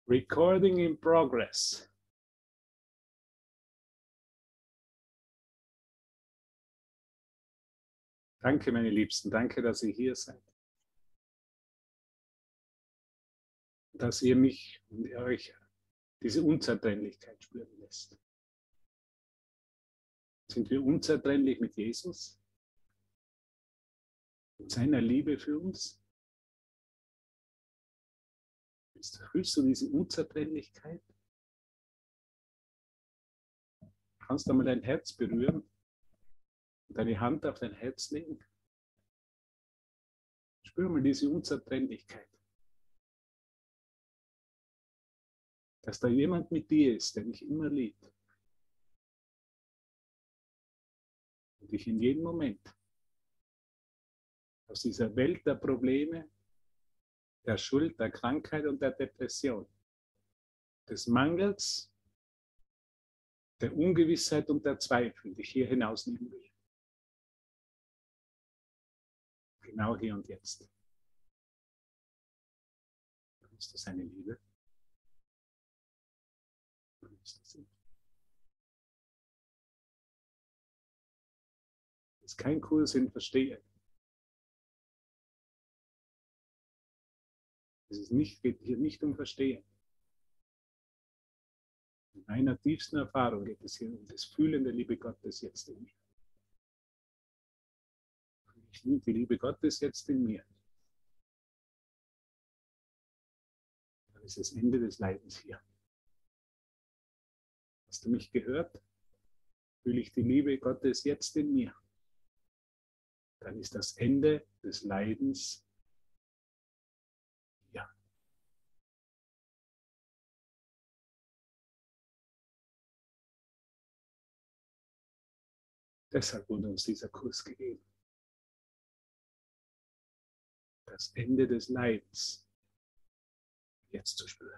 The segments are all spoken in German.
Recording in progress. Danke, meine Liebsten. Danke, dass ihr hier seid. Dass ihr mich und euch diese Unzertrennlichkeit spüren lässt. Sind wir unzertrennlich mit Jesus? Mit seiner Liebe für uns? Fühlst du diese Unzertrennlichkeit? Kannst du mal dein Herz berühren und deine Hand auf dein Herz legen? Spür mal diese Unzertrennlichkeit. Dass da jemand mit dir ist, der dich immer liebt. Und dich in jedem Moment aus dieser Welt der Probleme, der Schuld, der Krankheit und der Depression, des Mangels, der Ungewissheit und der Zweifel dich hier hinausnehmen will. Genau hier und jetzt. Ist das seine Liebe? Das ist kein Kurs in Verstehen. Geht hier nicht um Verstehen. In meiner tiefsten Erfahrung geht es hier um das Fühlen der Liebe Gottes jetzt in mir. Ich fühle die Liebe Gottes jetzt in mir. Dann ist das Ende des Leidens hier. Hast du mich gehört? Fühle ich die Liebe Gottes jetzt in mir? Dann ist das Ende des Leidens hier. Deshalb wurde uns dieser Kurs gegeben. Das Ende des Leidens jetzt zu spüren.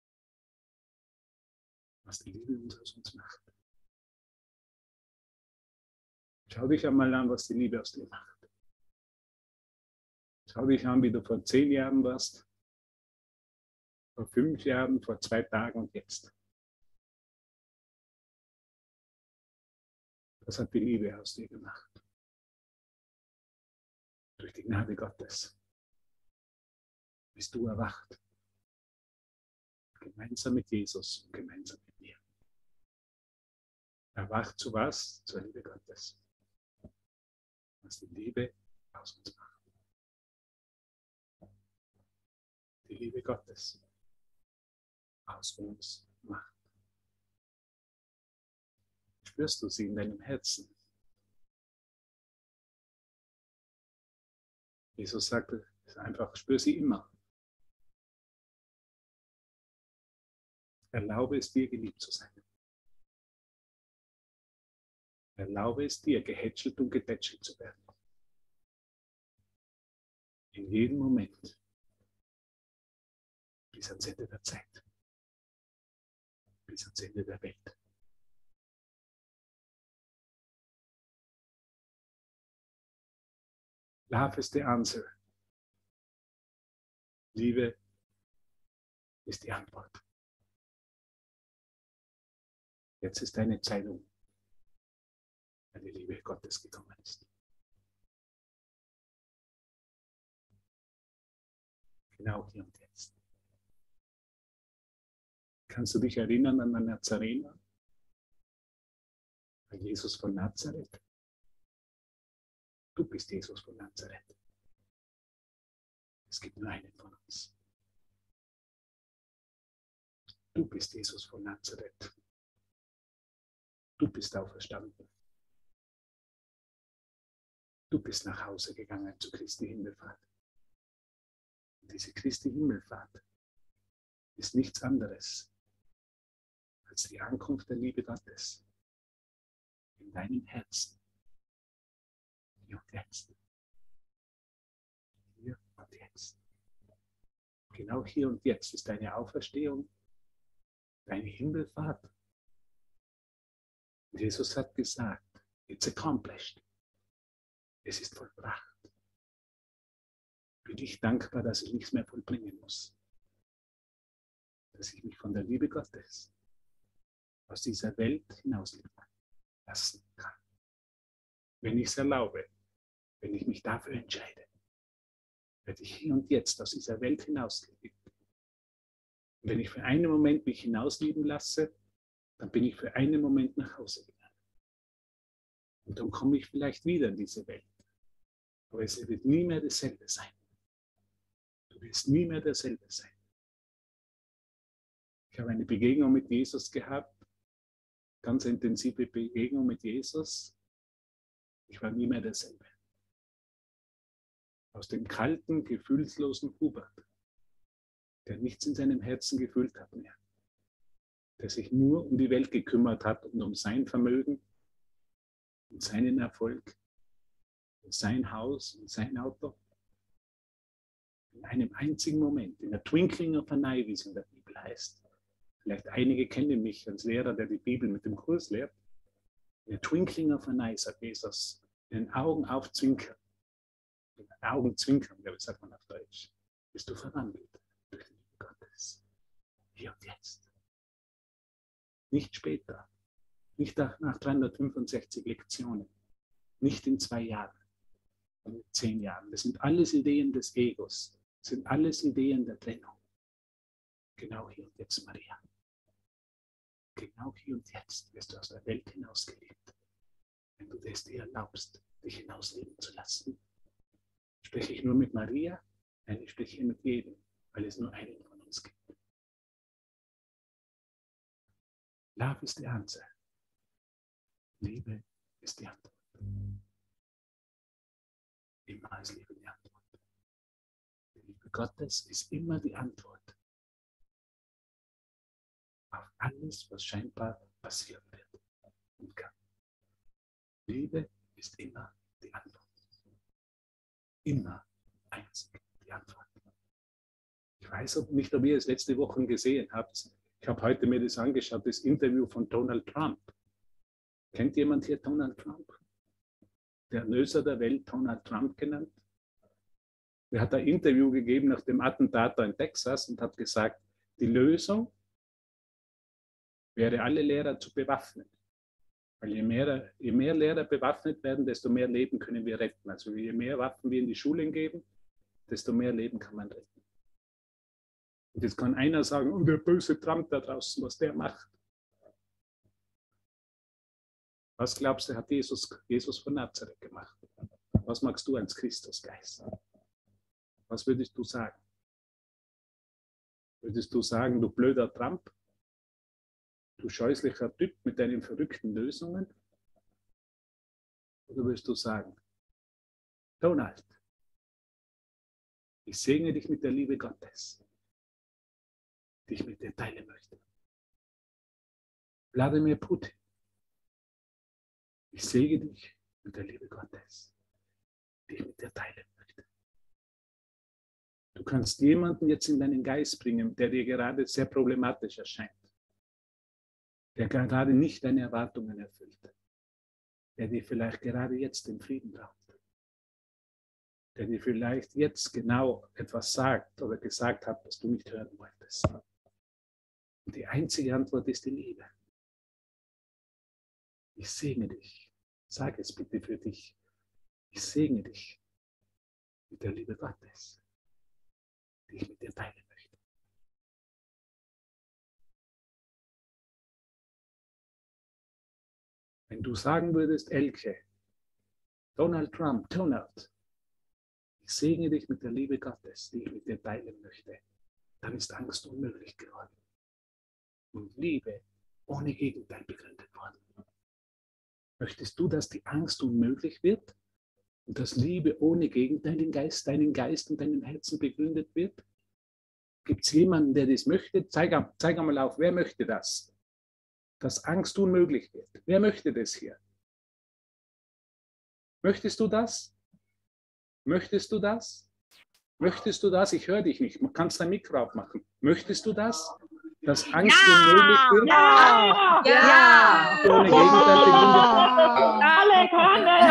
Was die Liebe aus uns macht. Schau dich einmal an, was die Liebe aus dir macht. Schau dich an, wie du vor 10 Jahren warst, vor 5 Jahren, vor 2 Tagen und jetzt. Was hat die Liebe aus dir gemacht? Durch die Gnade Gottes bist du erwacht. Gemeinsam mit Jesus und gemeinsam mit mir. Erwacht zu was? Zur Liebe Gottes. Was die Liebe aus uns macht. Die Liebe Gottes aus uns macht. Spürst du sie in deinem Herzen? Jesus sagte einfach, spür sie immer. Erlaube es dir, geliebt zu sein. Erlaube es dir, gehätschelt und getätschelt zu werden. In jedem Moment. Bis ans Ende der Zeit. Bis ans Ende der Welt. Love is the answer. Liebe ist die Antwort. Jetzt ist deine Zeit um, weil die Liebe Gottes gekommen ist. Genau hier und jetzt. Kannst du dich erinnern an den Nazarener? An Jesus von Nazareth? Du bist Jesus von Nazareth. Es gibt nur einen von uns. Du bist Jesus von Nazareth. Du bist auferstanden. Du bist nach Hause gegangen zu Christi Himmelfahrt. Und diese Christi Himmelfahrt ist nichts anderes als die Ankunft der Liebe Gottes in deinem Herzen. Hier und jetzt. Hier und jetzt. Genau hier und jetzt ist deine Auferstehung, deine Himmelfahrt. Und Jesus hat gesagt, it's accomplished. Es ist vollbracht. Bin ich dankbar, dass ich nichts mehr vollbringen muss. dass ich mich von der Liebe Gottes aus dieser Welt hinausleben lassen kann. Wenn ich es erlaube, wenn ich mich dafür entscheide, werde ich hier und jetzt aus dieser Welt hinausleben. Und wenn ich für einen Moment mich hinauslieben lasse, dann bin ich für einen Moment nach Hause gegangen. Und dann komme ich vielleicht wieder in diese Welt. Aber es wird nie mehr dasselbe sein. Du wirst nie mehr derselbe sein. Ich habe eine Begegnung mit Jesus gehabt, ganz intensive Begegnung mit Jesus. Ich war nie mehr derselbe. Aus dem kalten, gefühlslosen Hubert, der nichts in seinem Herzen gefühlt hat mehr, der sich nur um die Welt gekümmert hat und um sein Vermögen und seinen Erfolg und sein Haus und sein Auto. In einem einzigen Moment, in der Twinkling of an Eye, wie es in der Bibel heißt. Vielleicht einige kennen mich als Lehrer, der die Bibel mit dem Kurs lehrt. In der Twinkling of an Eye, sagt Jesus, in den Augen aufzwinkern, in den Augen zwinkern, glaube ich, sagt man auf Deutsch, bist du verwandelt durch die Liebe Gottes. Hier und jetzt. Nicht später. Nicht nach 365 Lektionen. Nicht in 2 Jahren. Und in 10 Jahren. Das sind alles Ideen des Egos. Das sind alles Ideen der Trennung. Genau hier und jetzt, Maria. Genau hier und jetzt wirst du aus der Welt hinausgelebt. Wenn du es dir erlaubst, dich hinausleben zu lassen. Spreche ich nur mit Maria? Nein, ich spreche mit jedem, weil es nur einen von uns gibt. Love is the answer. Liebe ist die Antwort. Immer ist Liebe die Antwort. Die Liebe Gottes ist immer die Antwort auf alles, was scheinbar passieren wird und kann. Liebe ist immer die Antwort. Immer einzig die Antwort. Ich weiß nicht, ob ihr es letzte Woche gesehen habt. Ich habe heute mir das angeschaut, das Interview von Donald Trump. Kennt jemand hier Donald Trump? Der Erlöser der Welt, Donald Trump genannt. Er hat ein Interview gegeben nach dem Attentat in Texas und hat gesagt, die Lösung wäre, alle Lehrer zu bewaffnen. Weil je mehr Lehrer bewaffnet werden, desto mehr Leben können wir retten. Also je mehr Waffen wir in die Schulen geben, desto mehr Leben kann man retten. Und jetzt kann einer sagen, oh, der böse Trump da draußen, was der macht. Was glaubst du, hat Jesus von Nazareth gemacht? Was magst du als Christusgeist? Was würdest du sagen? Würdest du sagen, du blöder Trump? Du scheußlicher Typ mit deinen verrückten Lösungen? Oder würdest du sagen, Donald, ich segne dich mit der Liebe Gottes, die ich mit dir teilen möchte. Wladimir Putin, ich segne dich mit der Liebe Gottes, die ich mit dir teilen möchte. Du kannst jemanden jetzt in deinen Geist bringen, der dir gerade sehr problematisch erscheint, der gerade nicht deine Erwartungen erfüllt, der dir vielleicht gerade jetzt den Frieden braucht, der dir vielleicht jetzt genau etwas sagt oder gesagt hat, was du nicht hören wolltest. Und die einzige Antwort ist die Liebe. Ich segne dich. Sag es bitte für dich. Ich segne dich mit der Liebe Gottes, die ich mit dir teilen möchte. Wenn du sagen würdest, Elke, Donald Trump, Donald, ich segne dich mit der Liebe Gottes, die ich mit dir teilen möchte, dann ist Angst unmöglich geworden. Und Liebe ohne Gegenteil begründet worden. Möchtest du, dass die Angst unmöglich wird und dass Liebe ohne Gegenteil deinen Geist und deinem Herzen begründet wird? Gibt es jemanden, der das möchte? Zeig einmal auf, wer möchte das? Dass Angst unmöglich wird. Wer möchte das hier? Möchtest du das? Möchtest du das? Möchtest du das? Ich höre dich nicht. Man kann dein Mikro aufmachen. Möchtest du das? Dass Angst unmöglich wird? Ja! Ja! Ohne Gegenteil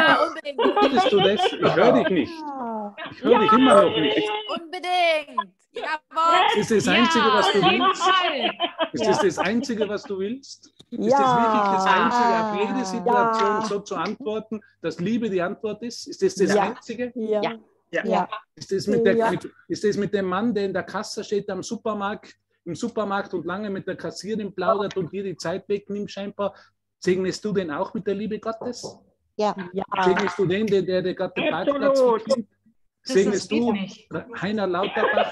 begründet. Unbedingt. Möchtest du das? Ich höre dich nicht. Ich höre dich immer noch nicht. Unbedingt. Jawohl. Ist das das Einzige, was du auf jeden willst? Fall. Ist das das Einzige, was du willst? Ja. Ist das wirklich das Einzige, auf jede Ja. Situation so zu antworten, dass Liebe die Antwort ist? Ist das das Ja. Einzige? Ja. Ja. Ja. Ja. Ist das, mit der, Ja. ist das mit dem Mann, der in der Kasse steht im Supermarkt und lange mit der Kassiererin plaudert und dir die Zeit wegnimmt scheinbar? Segnest du den auch mit der Liebe Gottes? Ja. Segnest du den, der gerade den Parkplatz Absolut. wegnimmt? Das Segnest geht du nicht. Heiner Lauterbach?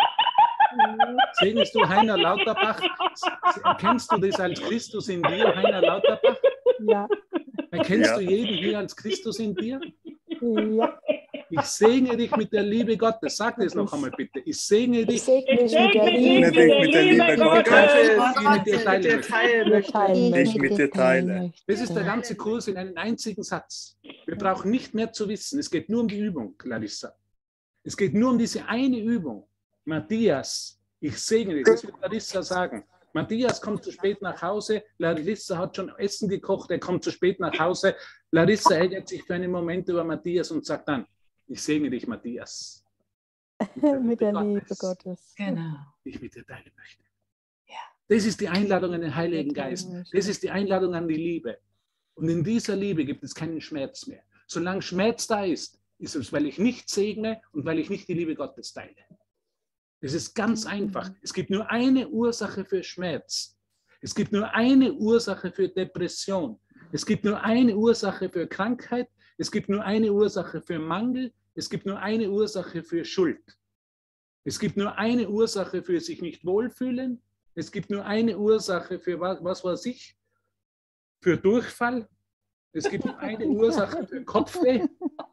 Segnest du Heiner Lauterbach? Erkennst du das als Christus in dir, Heiner Lauterbach? Ja. Erkennst Ja. du jeden hier als Christus in dir? Ja. Ich segne dich mit der Liebe Gottes. Sag das noch einmal bitte. Ich segne Ich dich. segne dich mit der segne dich mit der Liebe Gottes, die mit dir teilen möchte. teilen möchte. Ich mit dir teile. Das ist der ganze Kurs in einem einzigen Satz. Wir brauchen nicht mehr zu wissen. Es geht nur um die Übung, Larissa. Es geht nur um diese eine Übung. Matthias, ich segne dich. Das wird Larissa sagen. Matthias kommt zu spät nach Hause. Larissa hat schon Essen gekocht. Er kommt zu spät nach Hause. Larissa ärgert sich für einen Moment über Matthias und sagt dann, ich segne dich, Matthias. mit der Liebe Gottes. Genau. Die ich mit dir teilen möchte. Ja. Das ist die Einladung an den Heiligen Geist. Das ist die Einladung an die Liebe. Und in dieser Liebe gibt es keinen Schmerz mehr. Solange Schmerz da ist es, weil ich nicht segne und weil ich nicht die Liebe Gottes teile. Es ist ganz einfach. Es gibt nur eine Ursache für Schmerz. Es gibt nur eine Ursache für Depression. Es gibt nur eine Ursache für Krankheit. Es gibt nur eine Ursache für Mangel. Es gibt nur eine Ursache für Schuld. Es gibt nur eine Ursache für sich nicht wohlfühlen. Es gibt nur eine Ursache für was weiß ich, für Durchfall. Es gibt nur eine Ursache für Kopfweh.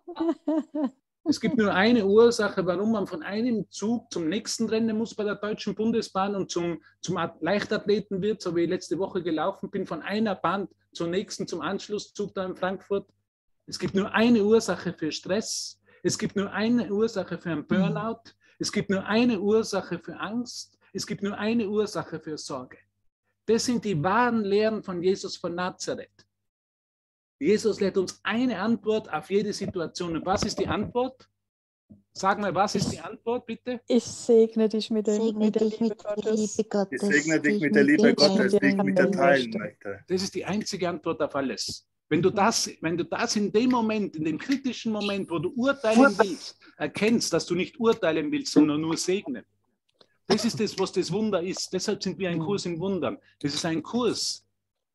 Es gibt nur eine Ursache, warum man von einem Zug zum nächsten rennen muss bei der Deutschen Bundesbahn und zum Leichtathleten wird, so wie ich letzte Woche gelaufen bin, von einer Bahn zur nächsten, zum Anschlusszug da in Frankfurt. Es gibt nur eine Ursache für Stress. Es gibt nur eine Ursache für einen Burnout. Es gibt nur eine Ursache für Angst. Es gibt nur eine Ursache für Sorge. Das sind die wahren Lehren von Jesus von Nazareth. Jesus lehrt uns eine Antwort auf jede Situation. Und was ist die Antwort? Sag mal, was ist die Antwort, bitte? Ich segne dich mit der Segne Liebe dich mit der Gottes. Liebe Gottes. Ich segne dich die mit der Liebe dir Gottes, die ich mit dir teilen möchte. möchte. Das ist die einzige Antwort auf alles. Wenn du das in dem Moment, in dem kritischen Moment, wo du urteilen willst, erkennst, dass du nicht urteilen willst, sondern nur segnen. Das ist das, was das Wunder ist. Deshalb sind wir ein Kurs in Wundern. Das ist ein Kurs.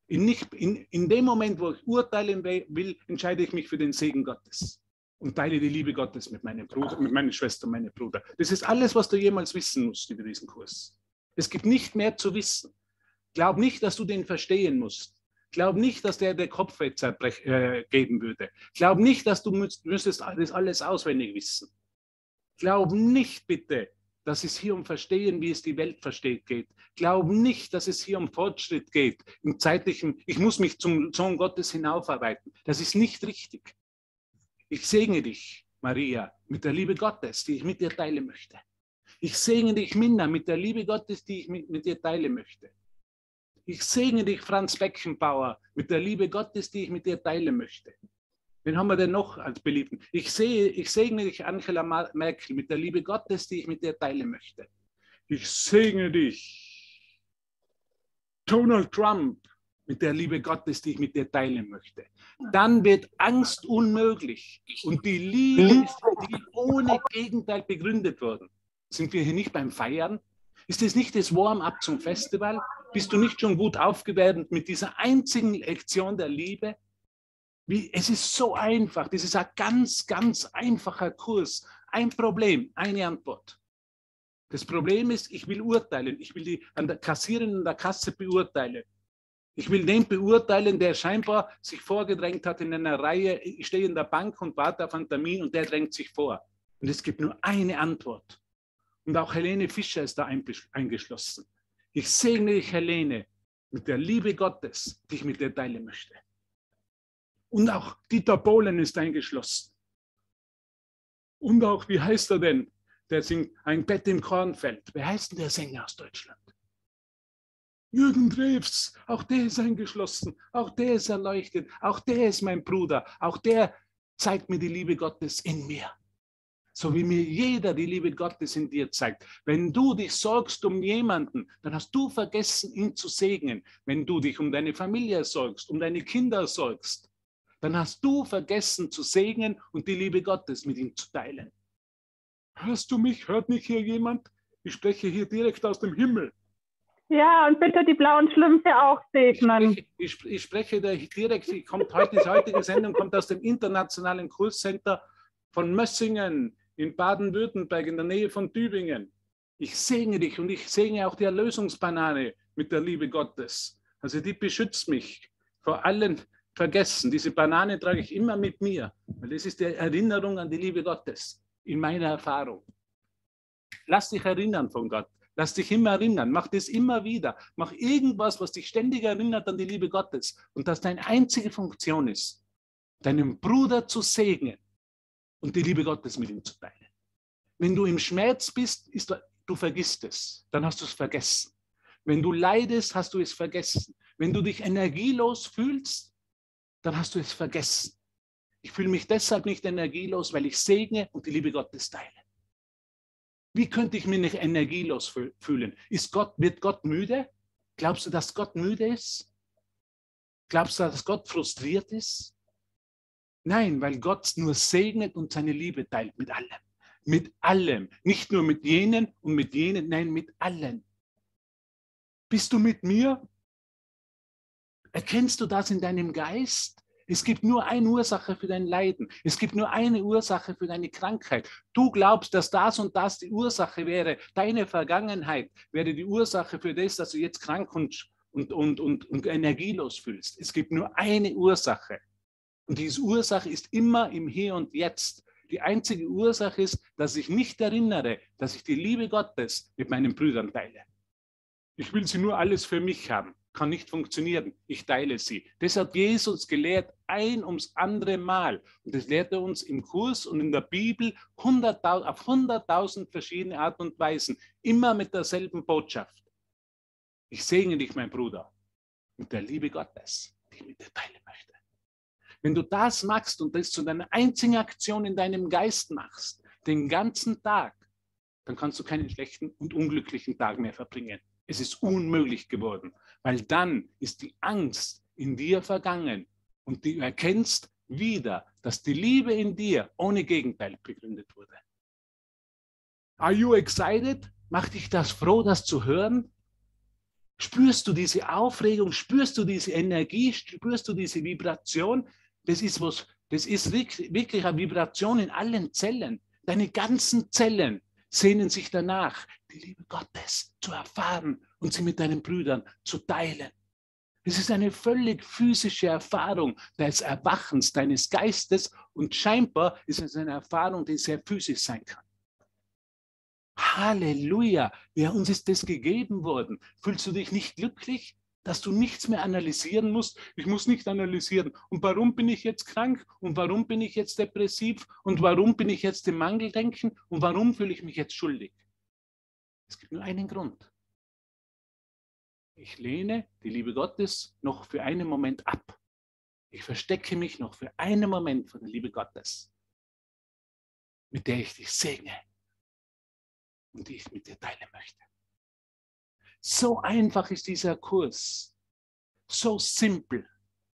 In dem Moment, wo ich urteilen will, entscheide ich mich für den Segen Gottes und teile die Liebe Gottes mit meinem Bruder, mit meiner Schwester, meinem Bruder. Das ist alles, was du jemals wissen musst über diesen Kurs. Es gibt nicht mehr zu wissen. Glaub nicht, dass du den verstehen musst. Glaub nicht, dass der Kopfweh geben würde. Glaub nicht, dass du müsstest das alles auswendig wissen. Glaub nicht, bitte, dass es hier um Verstehen, wie es die Welt versteht, geht. Glaub nicht, dass es hier um Fortschritt geht, im zeitlichen, ich muss mich zum Sohn Gottes hinaufarbeiten. Das ist nicht richtig. Ich segne dich, Maria, mit der Liebe Gottes, die ich mit dir teilen möchte. Ich segne dich, Minna, mit der Liebe Gottes, die ich mit dir teilen möchte. Ich segne dich, Franz Beckenbauer, mit der Liebe Gottes, die ich mit dir teilen möchte. Wen haben wir denn noch als Beliebten? Ich segne dich, Angela Merkel, mit der Liebe Gottes, die ich mit dir teilen möchte. Ich segne dich, Donald Trump, mit der Liebe Gottes, die ich mit dir teilen möchte. Dann wird Angst unmöglich. Und die Liebe ist die ohne Gegenteil begründet worden. Sind wir hier nicht beim Feiern? Ist das nicht das Warm-up zum Festival? Bist du nicht schon gut aufgewärmt mit dieser einzigen Lektion der Liebe? Es ist so einfach. Das ist ein ganz, ganz einfacher Kurs. Ein Problem, eine Antwort. Das Problem ist, ich will urteilen. Ich will die an der Kassiererin in der Kasse beurteilen. Ich will den beurteilen, der scheinbar sich vorgedrängt hat in einer Reihe. Ich stehe in der Bank und warte auf einen Termin und der drängt sich vor. Und es gibt nur eine Antwort. Und auch Helene Fischer ist da eingeschlossen. Ich segne dich, Helene, mit der Liebe Gottes, die ich mit dir teilen möchte. Und auch Dieter Bohlen ist eingeschlossen. Und auch, wie heißt er denn? Der singt Ein Bett im Kornfeld. Wer heißt denn der Sänger aus Deutschland? Jürgen Drews, auch der ist eingeschlossen. Auch der ist erleuchtet. Auch der ist mein Bruder. Auch der zeigt mir die Liebe Gottes in mir. So wie mir jeder die Liebe Gottes in dir zeigt. Wenn du dich sorgst um jemanden, dann hast du vergessen, ihn zu segnen. Wenn du dich um deine Familie sorgst, um deine Kinder sorgst, dann hast du vergessen zu segnen und die Liebe Gottes mit ihm zu teilen. Hörst du mich? Hört mich hier jemand? Ich spreche hier direkt aus dem Himmel. Ja, und bitte die blauen Schlümpfe auch segnen. Ich spreche da direkt, die heutige Sendung kommt aus dem internationalen Kurscenter von Mössingen in Baden-Württemberg in der Nähe von Tübingen. Ich segne dich und ich segne auch die Erlösungsbanane mit der Liebe Gottes. Also die beschützt mich vor allen Vergessen. Diese Banane trage ich immer mit mir, weil das ist die Erinnerung an die Liebe Gottes in meiner Erfahrung. Lass dich erinnern von Gott. Lass dich immer erinnern. Mach das immer wieder. Mach irgendwas, was dich ständig erinnert an die Liebe Gottes. Und dass deine einzige Funktion ist, deinen Bruder zu segnen und die Liebe Gottes mit ihm zu teilen. Wenn du im Schmerz bist, du vergisst es. Dann hast du es vergessen. Wenn du leidest, hast du es vergessen. Wenn du dich energielos fühlst, dann hast du es vergessen. Ich fühle mich deshalb nicht energielos, weil ich segne und die Liebe Gottes teile. Wie könnte ich mich nicht energielos fühlen? Wird Gott müde? Glaubst du, dass Gott müde ist? Glaubst du, dass Gott frustriert ist? Nein, weil Gott nur segnet und seine Liebe teilt mit allem. Mit allem. Nicht nur mit jenen und mit jenen, nein, mit allen. Bist du mit mir? Erkennst du das in deinem Geist? Es gibt nur eine Ursache für dein Leiden. Es gibt nur eine Ursache für deine Krankheit. Du glaubst, dass das und das die Ursache wäre. Deine Vergangenheit wäre die Ursache für das, dass du jetzt krank und energielos fühlst. Es gibt nur eine Ursache. Und diese Ursache ist immer im Hier und Jetzt. Die einzige Ursache ist, dass ich nicht erinnere, dass ich die Liebe Gottes mit meinen Brüdern teile. Ich will sie nur alles für mich haben. Kann nicht funktionieren. Ich teile sie. Das hat Jesus gelehrt, ein ums andere Mal. Und das lehrt er uns im Kurs und in der Bibel auf 100.000 verschiedene Art und Weisen. Immer mit derselben Botschaft. Ich segne dich, mein Bruder, mit der Liebe Gottes, die ich mit dir teilen möchte. Wenn du das machst und das zu deiner einzigen Aktion in deinem Geist machst, den ganzen Tag, dann kannst du keinen schlechten und unglücklichen Tag mehr verbringen. Es ist unmöglich geworden, weil dann ist die Angst in dir vergangen und du erkennst wieder, dass die Liebe in dir ohne Gegenteil begründet wurde. Are you excited? Macht dich das froh, das zu hören? Spürst du diese Aufregung? Spürst du diese Energie? Spürst du diese Vibration? Das ist wirklich eine Vibration in allen Zellen. Deine ganzen Zellen sehnen sich danach, die Liebe Gottes zu erfahren und sie mit deinen Brüdern zu teilen. Es ist eine völlig physische Erfahrung des Erwachens deines Geistes und scheinbar ist es eine Erfahrung, die sehr physisch sein kann. Halleluja, uns ist das gegeben worden. Fühlst du dich nicht glücklich, dass du nichts mehr analysieren musst? Ich muss nicht analysieren. Und warum bin ich jetzt krank? Und warum bin ich jetzt depressiv? Und warum bin ich jetzt im Mangeldenken? Und warum fühle ich mich jetzt schuldig? Es gibt nur einen Grund. Ich lehne die Liebe Gottes noch für einen Moment ab. Ich verstecke mich noch für einen Moment von der Liebe Gottes, mit der ich dich segne und die ich mit dir teilen möchte. So einfach ist dieser Kurs. So simpel.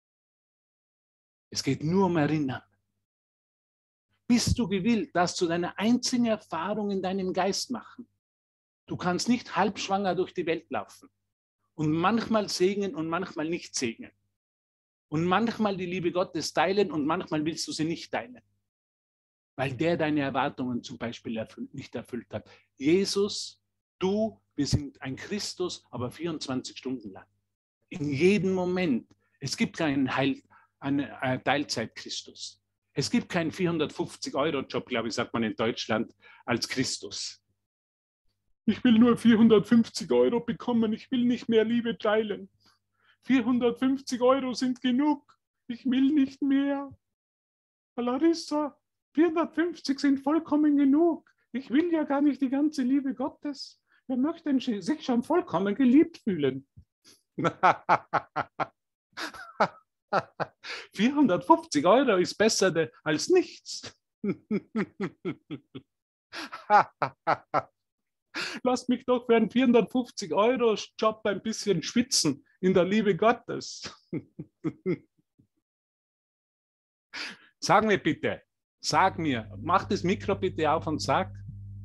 Es geht nur um Erinnern. Bist du gewillt, das zu deiner einzigen Erfahrung in deinem Geist machen? Du kannst nicht halbschwanger durch die Welt laufen und manchmal segnen und manchmal nicht segnen. Und manchmal die Liebe Gottes teilen und manchmal willst du sie nicht teilen. Weil der deine Erwartungen zum Beispiel nicht erfüllt hat. Jesus, du, wir sind ein Christus, aber 24 Stunden lang. In jedem Moment. Es gibt keinen Teilzeit-Christus. Es gibt keinen 450-Euro-Job, glaube ich, sagt man in Deutschland, als Christus. Ich will nur 450 Euro bekommen, ich will nicht mehr Liebe teilen. 450 Euro sind genug, ich will nicht mehr. Larissa, 450 sind vollkommen genug. Ich will ja gar nicht die ganze Liebe Gottes. Wer möchte sich schon vollkommen geliebt fühlen? 450 Euro ist besser als nichts. Lass mich doch für einen 450-Euro-Job ein bisschen schwitzen in der Liebe Gottes. Sag mir bitte, sag mir, mach das Mikro bitte auf und sag.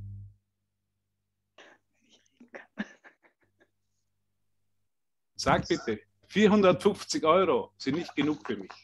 Sag bitte, 450 Euro sind nicht genug für mich.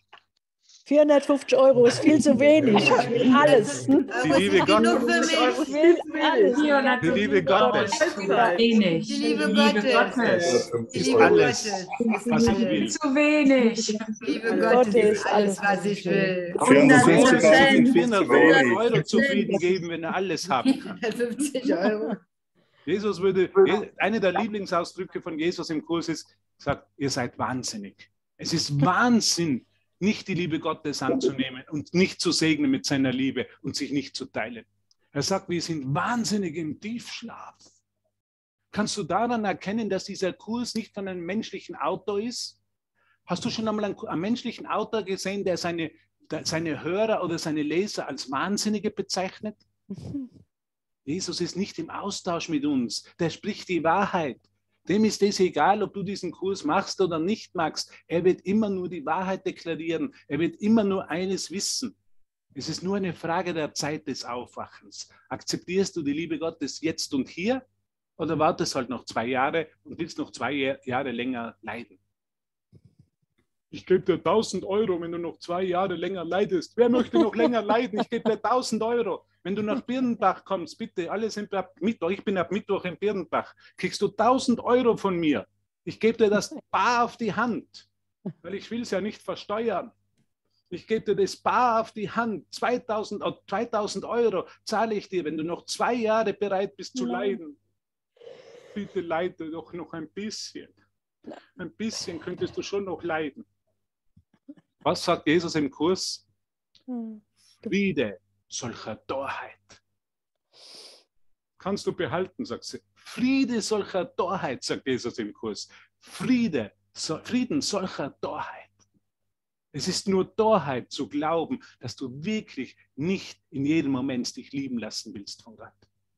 450 Euro ist viel zu wenig. Ich will alles. Die Liebe Gottes. Ich will alles. Die Liebe Gottes. Wenig. Die Liebe Gottes. Die Ist Liebe alles, Gottes. was ich will. Zu wenig. Die Liebe Gottes ist alles, was ich will. 450 Ich bin 400 400 Euro zufrieden geben, wenn er alles haben kann. 150 Euro. Jesus würde, eine der Lieblingsausdrücke von Jesus im Kurs ist, sagt, ihr seid wahnsinnig. Es ist Wahnsinn, nicht die Liebe Gottes anzunehmen und nicht zu segnen mit seiner Liebe und sich nicht zu teilen. Er sagt, wir sind wahnsinnig im Tiefschlaf. Kannst du daran erkennen, dass dieser Kurs nicht von einem menschlichen Autor ist? Hast du schon einmal einen menschlichen Autor gesehen, der seine Hörer oder seine Leser als Wahnsinnige bezeichnet? Jesus ist nicht im Austausch mit uns. Der spricht die Wahrheit. Dem ist es egal, ob du diesen Kurs machst oder nicht machst. Er wird immer nur die Wahrheit deklarieren. Er wird immer nur eines wissen. Es ist nur eine Frage der Zeit des Aufwachens. Akzeptierst du die Liebe Gottes jetzt und hier oder wartest halt noch 2 Jahre und willst noch 2 Jahre länger leiden? Ich gebe dir 1.000 Euro, wenn du noch 2 Jahre länger leidest. Wer möchte noch länger leiden? Ich gebe dir 1.000 Euro. Wenn du nach Birnbach kommst, bitte, alle sind ab Mittwoch, ich bin ab Mittwoch in Birnbach, kriegst du 1.000 Euro von mir. Ich gebe dir das bar auf die Hand, weil ich will es ja nicht versteuern. Ich gebe dir das bar auf die Hand. 2.000 Euro zahle ich dir, wenn du noch 2 Jahre bereit bist zu leiden. Bitte leide doch noch ein bisschen. Ein bisschen könntest du schon noch leiden. Was sagt Jesus im Kurs? Friede solcher Torheit. Kannst du behalten, sagt sie. Friede solcher Torheit, sagt Jesus im Kurs. Frieden solcher Torheit. Es ist nur Torheit zu glauben, dass du wirklich nicht in jedem Moment dich lieben lassen willst von Gott.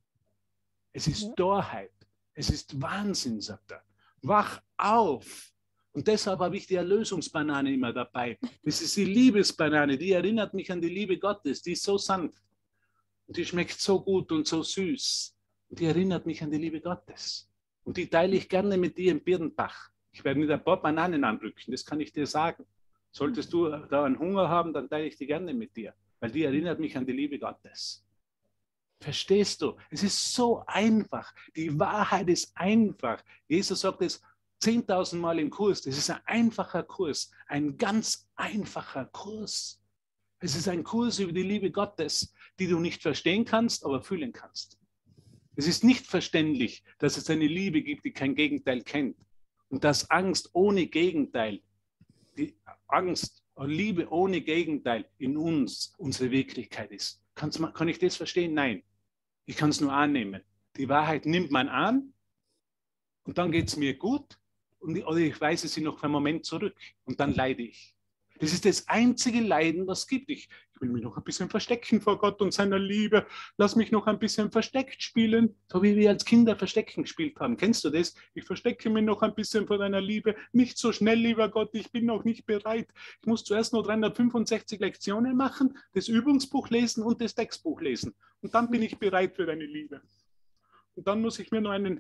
Es ist Torheit. Es ist Wahnsinn, sagt er. Wach auf. Und deshalb habe ich die Erlösungsbanane immer dabei. Das ist die Liebesbanane, die erinnert mich an die Liebe Gottes. Die ist so sanft. Und die schmeckt so gut und so süß. Und die erinnert mich an die Liebe Gottes. Und die teile ich gerne mit dir in Birnbach. Ich werde mit ein paar Bananen anrücken, das kann ich dir sagen. Solltest du da einen Hunger haben, dann teile ich die gerne mit dir. Weil die erinnert mich an die Liebe Gottes. Verstehst du? Es ist so einfach. Die Wahrheit ist einfach. Jesus sagt es 10.000 Mal im Kurs. Das ist ein einfacher Kurs. Ein ganz einfacher Kurs. Es ist ein Kurs über die Liebe Gottes, die du nicht verstehen kannst, aber fühlen kannst. Es ist nicht verständlich, dass es eine Liebe gibt, die kein Gegenteil kennt. Und dass Angst ohne Gegenteil, die Angst und Liebe ohne Gegenteil in uns unsere Wirklichkeit ist. Kann ich das verstehen? Nein. Ich kann es nur annehmen. Die Wahrheit nimmt man an und dann geht es mir gut oder ich weise sie noch für einen Moment zurück und dann leide ich. Das ist das einzige Leiden, was es gibt. Ich will mich noch ein bisschen verstecken vor Gott und seiner Liebe. Lass mich noch ein bisschen versteckt spielen, so wie wir als Kinder Verstecken gespielt haben. Kennst du das? Ich verstecke mich noch ein bisschen vor deiner Liebe. Nicht so schnell, lieber Gott, ich bin noch nicht bereit. Ich muss zuerst noch 365 Lektionen machen, das Übungsbuch lesen und das Textbuch lesen. Und dann bin ich bereit für deine Liebe. Und dann muss ich mir noch einen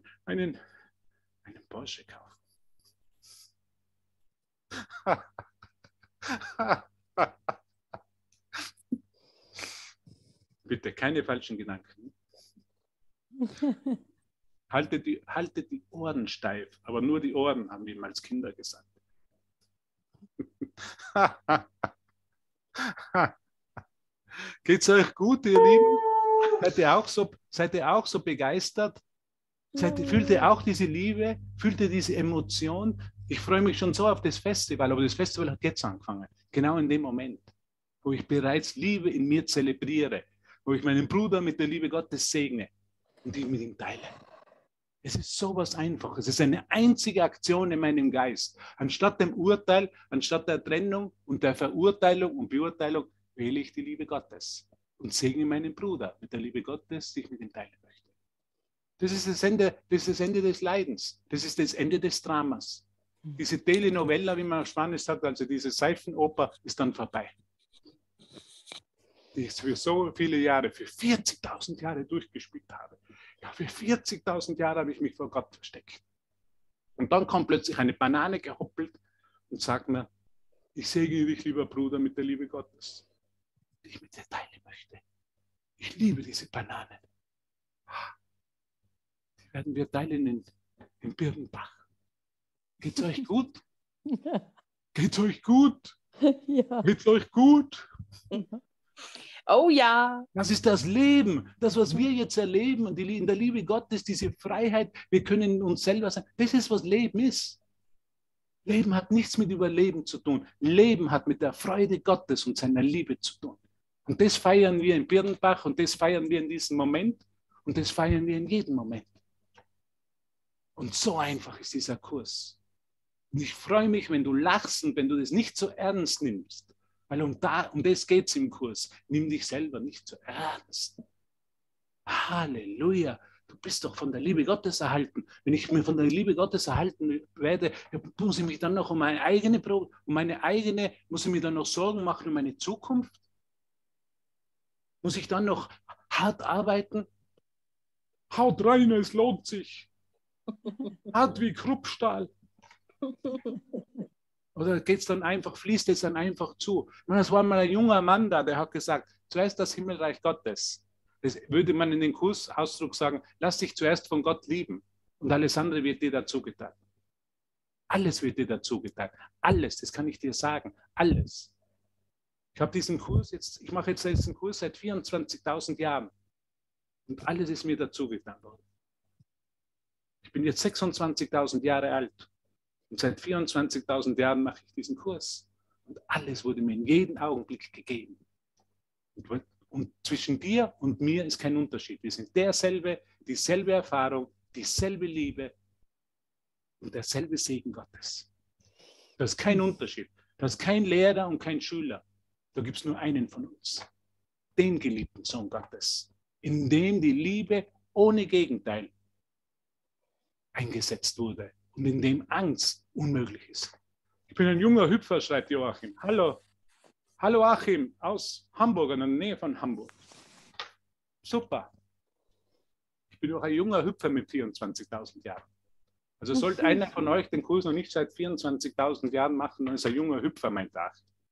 Porsche kaufen. Bitte, keine falschen Gedanken. Halte die Ohren steif, aber nur die Ohren, haben wir ihm als Kinder gesagt. Geht's euch gut, ihr Lieben? Seid ihr auch so begeistert? Fühlt ihr auch diese Liebe? Fühlt ihr diese Emotion? Ich freue mich schon so auf das Festival, aber das Festival hat jetzt angefangen. Genau in dem Moment, wo ich bereits Liebe in mir zelebriere, wo ich meinen Bruder mit der Liebe Gottes segne und ihn mit ihm teile. Es ist sowas Einfaches. Es ist eine einzige Aktion in meinem Geist. Anstatt dem Urteil, anstatt der Trennung und der Verurteilung und Beurteilung, wähle ich die Liebe Gottes. und segne meinen Bruder mit der Liebe Gottes, die ich mit ihm teilen möchte. Das ist das Ende des Leidens. Das ist das Ende des Dramas. Diese Telenovela, wie man auf Spanisch sagt, also diese Seifenoper, ist dann vorbei. Die ich für so viele Jahre, für 40.000 Jahre durchgespielt habe. Ja, für 40.000 Jahre habe ich mich vor Gott versteckt. Und dann kommt plötzlich eine Banane gehoppelt und sagt mir, ich segne dich, lieber Bruder, mit der Liebe Gottes, die ich mit dir teilen möchte. Ich liebe diese Bananen. Die werden wir teilen in Birnbach. Geht's euch gut? Geht's euch gut? Ja. Geht's euch gut? Oh ja. Das ist das Leben, das, was wir jetzt erleben. Und in der Liebe Gottes, diese Freiheit, wir können uns selber sein. Das ist, was Leben ist. Leben hat nichts mit Überleben zu tun. Leben hat mit der Freude Gottes und seiner Liebe zu tun. Und das feiern wir in Birnbach und das feiern wir in diesem Moment und das feiern wir in jedem Moment. Und so einfach ist dieser Kurs. Und ich freue mich, wenn du lachst und wenn du das nicht so ernst nimmst. Weil um das geht es im Kurs. Nimm dich selber nicht so ernst. Halleluja. Du bist doch von der Liebe Gottes erhalten. Wenn ich mir von der Liebe Gottes erhalten werde, muss ich mich dann noch muss ich mir dann noch Sorgen machen um meine Zukunft? Muss ich dann noch hart arbeiten? Haut rein, es lohnt sich. Hart wie Kruppstahl. Oder fließt es dann einfach zu? Es war mal ein junger Mann da, der hat gesagt, zuerst das Himmelreich Gottes. Das würde man in den Kursausdruck sagen, lass dich zuerst von Gott lieben und alles andere wird dir dazu getan. Alles wird dir dazu getan. Alles, das kann ich dir sagen. Alles. Ich mache jetzt diesen Kurs seit 24.000 Jahren und alles ist mir dazu getan worden. Ich bin jetzt 26.000 Jahre alt und seit 24.000 Jahren mache ich diesen Kurs und alles wurde mir in jedem Augenblick gegeben. Und zwischen dir und mir ist kein Unterschied. Wir sind dieselbe Erfahrung, dieselbe Liebe und derselbe Segen Gottes. Da ist kein Unterschied. Da ist kein Lehrer und kein Schüler. Da gibt es nur einen von uns. Den geliebten Sohn Gottes, in dem die Liebe ohne Gegenteil eingesetzt wurde und in dem Angst unmöglich ist. Ich bin ein junger Hüpfer, schreibt Joachim. Hallo. Hallo Achim, aus Hamburg, in der Nähe von Hamburg. Super. Ich bin auch ein junger Hüpfer mit 24.000 Jahren. Also sollte einer von euch den Kurs noch nicht seit 24.000 Jahren machen, dann ist ein junger Hüpfer mein Tag.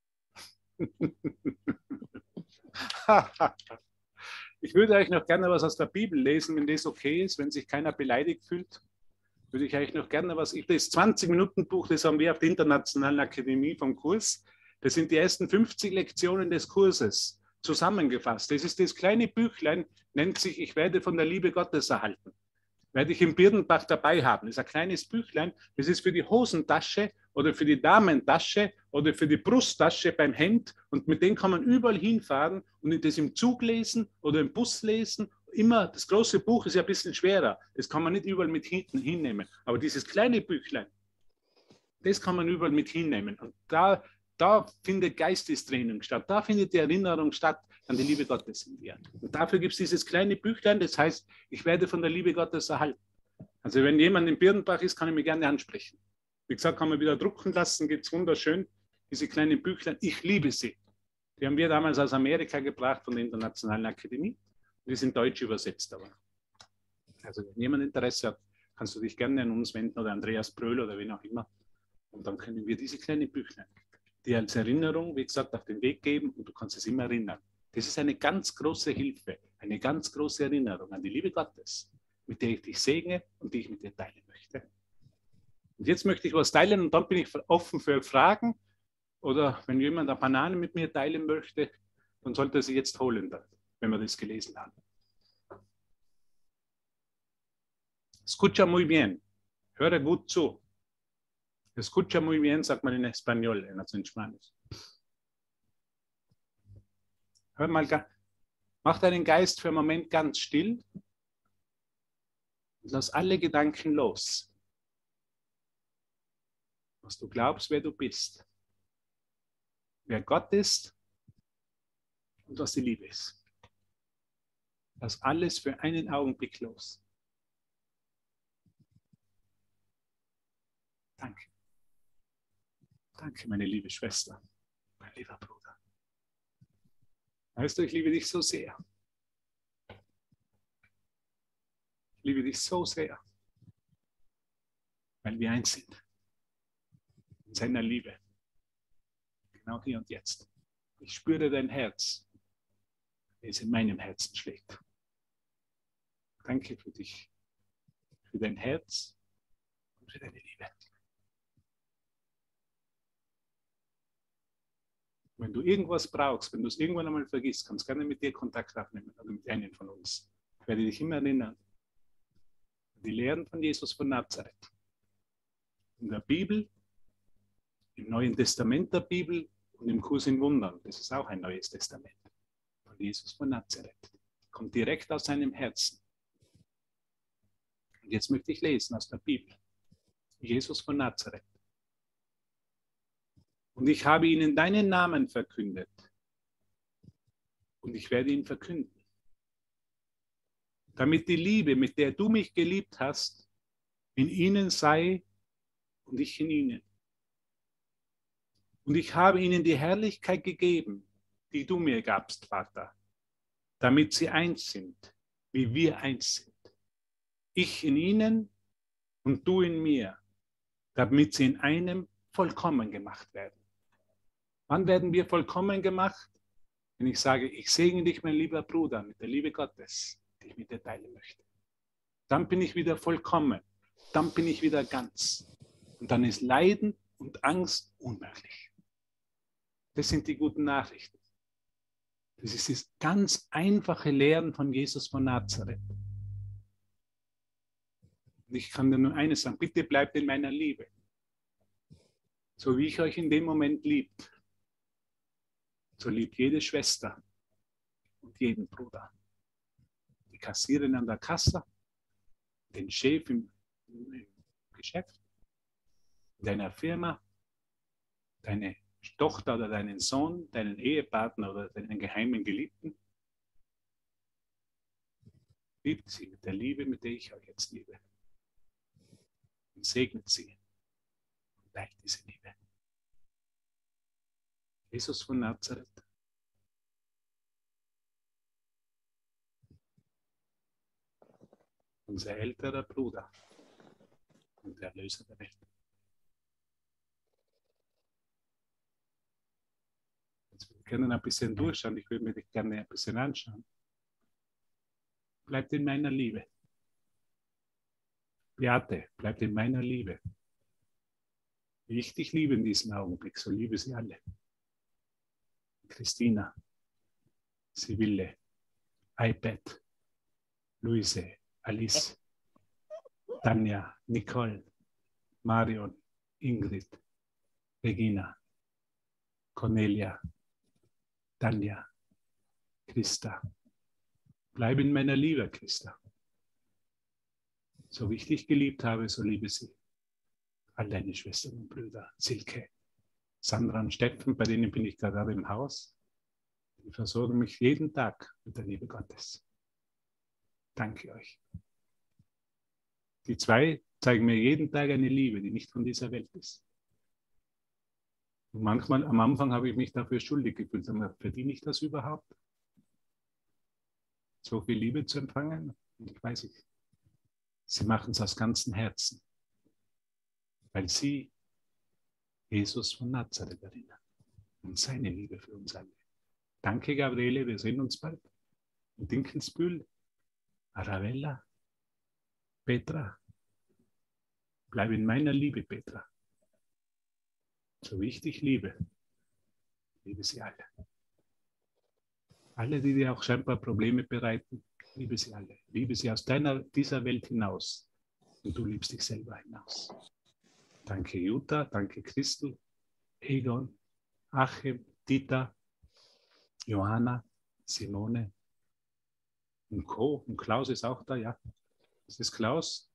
Ich würde euch noch gerne was aus der Bibel lesen, wenn das okay ist, wenn sich keiner beleidigt fühlt. Würde ich euch noch gerne das 20-Minuten-Buch, das haben wir auf der Internationalen Akademie vom Kurs. Das sind die ersten 50 Lektionen des Kurses zusammengefasst. Das ist das kleine Büchlein, nennt sich Ich werde von der Liebe Gottes erhalten. Werde ich im Birnbach dabei haben. Das ist ein kleines Büchlein, das ist für die Hosentasche oder für die Damentasche oder für die Brusttasche beim Hemd und mit dem kann man überall hinfahren und das im Zug lesen oder im Bus lesen. Immer, das große Buch ist ja ein bisschen schwerer, das kann man nicht überall mit hinnehmen. Aber dieses kleine Büchlein, das kann man überall mit hinnehmen. Und da findet Geistestraining statt, da findet die Erinnerung statt an die Liebe Gottes in dir. Und dafür gibt es dieses kleine Büchlein, das heißt, ich werde von der Liebe Gottes erhalten. Also wenn jemand in Birnbach ist, kann ich mich gerne ansprechen. Wie gesagt, kann man wieder drucken lassen, gibt es wunderschön, diese kleinen Büchlein, ich liebe sie. Die haben wir damals aus Amerika gebracht von der Internationalen Akademie. Die sind deutsch übersetzt. Aber. Also wenn jemand Interesse hat, kannst du dich gerne an uns wenden oder Andreas Bröhl oder wen auch immer. Und dann können wir diese kleinen Büchlein dir als Erinnerung, wie gesagt, auf den Weg geben und du kannst es immer erinnern. Das ist eine ganz große Hilfe, eine ganz große Erinnerung an die Liebe Gottes, mit der ich dich segne und die ich mit dir teilen möchte. Und jetzt möchte ich was teilen und dann bin ich offen für Fragen oder wenn jemand eine Banane mit mir teilen möchte, dann sollte er sie jetzt holen, wenn wir das gelesen haben. Escucha muy bien. Höre gut zu. Escucha muy bien, sagt man in Español, also in Spanisch. Hör mal, mach deinen Geist für einen Moment ganz still und lass alle Gedanken los. Was du glaubst, wer du bist. Wer Gott ist und was die Liebe ist. Lass alles für einen Augenblick los. Danke. Danke, meine liebe Schwester, mein lieber Bruder. Weißt du, ich liebe dich so sehr. Ich liebe dich so sehr, weil wir eins sind. In seiner Liebe. Genau hier und jetzt. Ich spüre dein Herz, wie es in meinem Herzen schlägt. Danke für dich, für dein Herz und für deine Liebe. Wenn du irgendwas brauchst, wenn du es irgendwann einmal vergisst, kannst du gerne mit dir Kontakt aufnehmen oder mit einem von uns. Ich werde dich immer erinnern. Die Lehren von Jesus von Nazareth. In der Bibel, im Neuen Testament der Bibel und im Kurs in Wundern. Das ist auch ein Neues Testament. Von Jesus von Nazareth. Kommt direkt aus seinem Herzen. Und jetzt möchte ich lesen aus der Bibel. Jesus von Nazareth. Und ich habe ihnen deinen Namen verkündet. Und ich werde ihn verkünden. Damit die Liebe, mit der du mich geliebt hast, in ihnen sei und ich in ihnen. Und ich habe ihnen die Herrlichkeit gegeben, die du mir gabst, Vater, damit sie eins sind, wie wir eins sind. Ich in ihnen und du in mir, damit sie in einem vollkommen gemacht werden. Wann werden wir vollkommen gemacht? Wenn ich sage, ich segne dich, mein lieber Bruder, mit der Liebe Gottes, die ich mit dir teilen möchte. Dann bin ich wieder vollkommen. Dann bin ich wieder ganz. Und dann ist Leiden und Angst unmöglich. Das sind die guten Nachrichten. Das ist das ganz einfache Lehren von Jesus von Nazareth. Und ich kann dir nur eines sagen, bitte bleibt in meiner Liebe. So wie ich euch in dem Moment liebt, so liebt jede Schwester und jeden Bruder. Die Kassiererin an der Kasse, den Chef im Geschäft, deiner Firma, deine Tochter oder deinen Sohn, deinen Ehepartner oder deinen geheimen Geliebten. Liebt sie mit der Liebe, mit der ich euch jetzt liebe. Und segnet sie und teilt diese Liebe. Jesus von Nazareth. Unser älterer Bruder und der Erlöser der Welt. Wir können ein bisschen durchschauen, ich würde mir dich gerne ein bisschen anschauen. Bleibt in meiner Liebe. Beate, bleibt in meiner Liebe. Wie ich dich liebe in diesem Augenblick, so liebe sie alle. Christina, Sibylle, iPad, Luise, Alice, Tanja, Nicole, Marion, Ingrid, Regina, Cornelia, Tanja, Christa. Bleib in meiner Liebe, Christa. So wie ich dich geliebt habe, so liebe sie. All deine Schwestern und Brüder, Silke, Sandra und Steffen, bei denen bin ich gerade im Haus. Die versorgen mich jeden Tag mit der Liebe Gottes. Danke euch. Die zwei zeigen mir jeden Tag eine Liebe, die nicht von dieser Welt ist. Und manchmal, am Anfang habe ich mich dafür schuldig gefühlt. Verdiene ich das überhaupt? So viel Liebe zu empfangen? Und ich weiß nicht. Sie machen es aus ganzem Herzen. Weil sie Jesus von Nazareth erinnern. Und seine Liebe für uns alle. Danke, Gabriele. Wir sehen uns bald. In Dinkelsbühl. Aravella. Petra. Bleib in meiner Liebe, Petra. So wie ich dich liebe, liebe sie alle. Alle, die dir auch scheinbar Probleme bereiten, liebe sie alle. Liebe sie aus dieser Welt hinaus. Und du liebst dich selber hinaus. Danke Jutta, danke Christel, Egon, Achim, Dieter, Johanna, Simone und Co. Und Klaus ist auch da, ja. Ist das Klaus?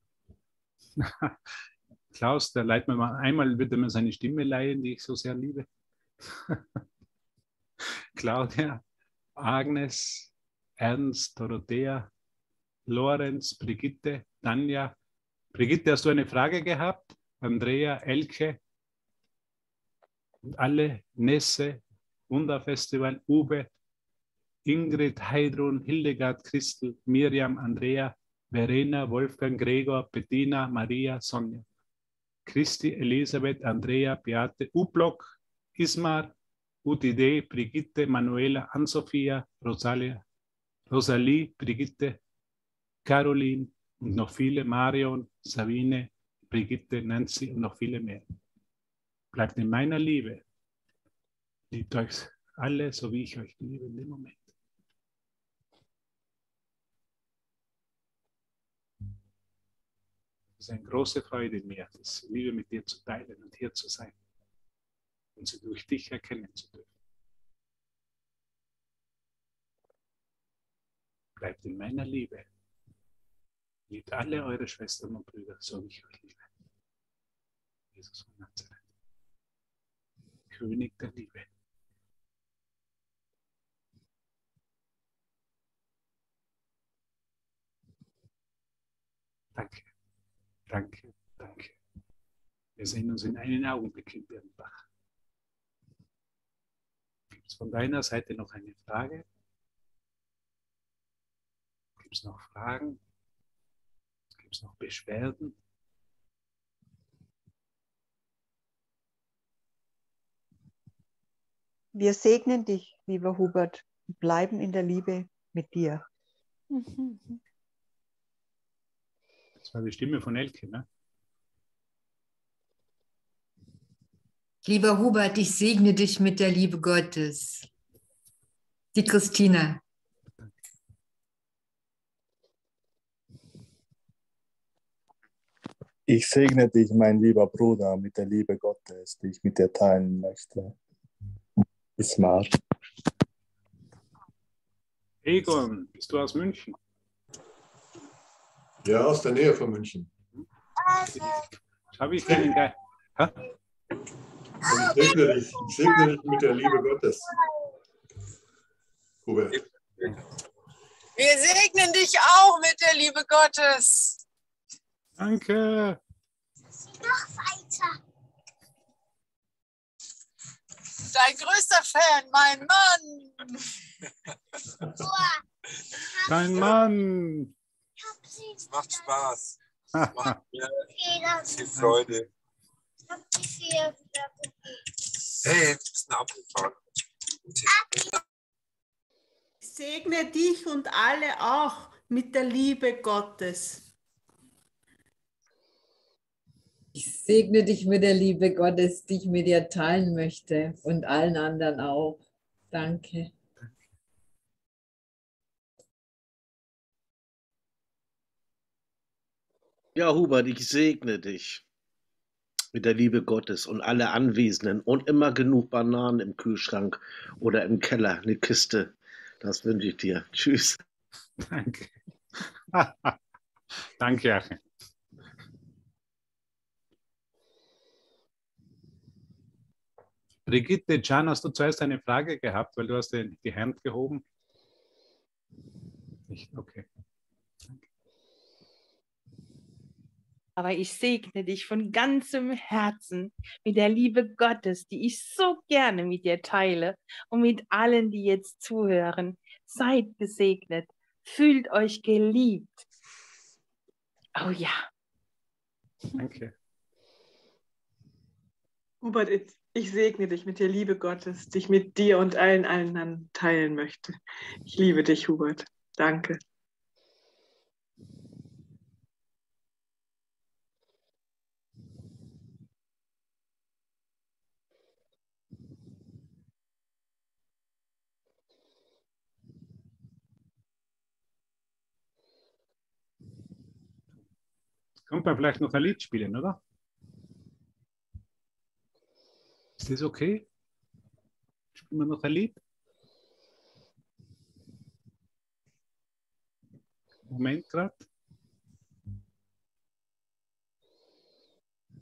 Klaus, der leiht mir mal, einmal wird er mir seine Stimme leihen, die ich so sehr liebe. Claudia, Agnes, Ernst, Dorothea, Lorenz, Brigitte, Tanja. Brigitte, hast du eine Frage gehabt? Andrea, Elke, und alle, Nesse, Wunderfestival, Uwe, Ingrid, Heidrun, Hildegard, Christel, Miriam, Andrea, Verena, Wolfgang, Gregor, Bettina, Maria, Sonja, Christi, Elisabeth, Andrea, Beate, U-Block, Ismar, UTD, Brigitte, Manuela, Ann-Sophia, Rosalie, Brigitte, Caroline und noch viele, Marion, Sabine, Brigitte, Nancy und noch viele mehr. Bleibt in meiner Liebe. Liebt euch alle, so wie ich euch liebe in dem Moment. Es ist eine große Freude in mir, das Liebe mit dir zu teilen und hier zu sein und sie durch dich erkennen zu dürfen. Bleibt in meiner Liebe. Liebt alle eure Schwestern und Brüder, so wie ich euch liebe. Jesus von Nazareth. König der Liebe. Danke, danke, danke. Wir sehen uns in einen Augenblick in Birnbach. Gibt es von deiner Seite noch eine Frage? Gibt es noch Fragen? Gibt es noch Beschwerden? Wir segnen dich, lieber Hubert, und bleiben in der Liebe mit dir. Das war die Stimme von Elke, ne? Lieber Hubert, ich segne dich mit der Liebe Gottes. Die Christina. Ich segne dich, mein lieber Bruder, mit der Liebe Gottes, die ich mit dir teilen möchte. Ismar. Egon, bist du aus München? Ja, aus der Nähe von München. Habe ich einen Geist? Und ich segne dich mit der Liebe Gottes. Hubert. Wir segnen dich auch mit der Liebe Gottes. Danke. Noch weiter. Dein größter Fan, mein Mann. Dein Mann. Macht Spaß. Macht mir viel Freude. Hey, das ist ein Apfelfahrt. Ich segne dich und alle auch mit der Liebe Gottes. Ich segne dich mit der Liebe Gottes, die ich mit dir teilen möchte und allen anderen auch. Danke. Ja, Hubert, ich segne dich mit der Liebe Gottes und alle Anwesenden und immer genug Bananen im Kühlschrank oder im Keller, eine Kiste. Das wünsche ich dir. Tschüss. Danke. Danke, Achim. Brigitte, Can, hast du zuerst eine Frage gehabt, weil du hast die Hand gehoben? Nicht, okay. Aber ich segne dich von ganzem Herzen mit der Liebe Gottes, die ich so gerne mit dir teile und mit allen, die jetzt zuhören. Seid gesegnet, fühlt euch geliebt. Oh ja. Danke. Hubert, ich segne dich mit der Liebe Gottes, die ich mit dir und allen anderen teilen möchte. Ich liebe dich, Hubert. Danke. Kommt man vielleicht noch ein Lied spielen, oder? Ist das okay? Spielen wir noch ein Lied? Moment gerade.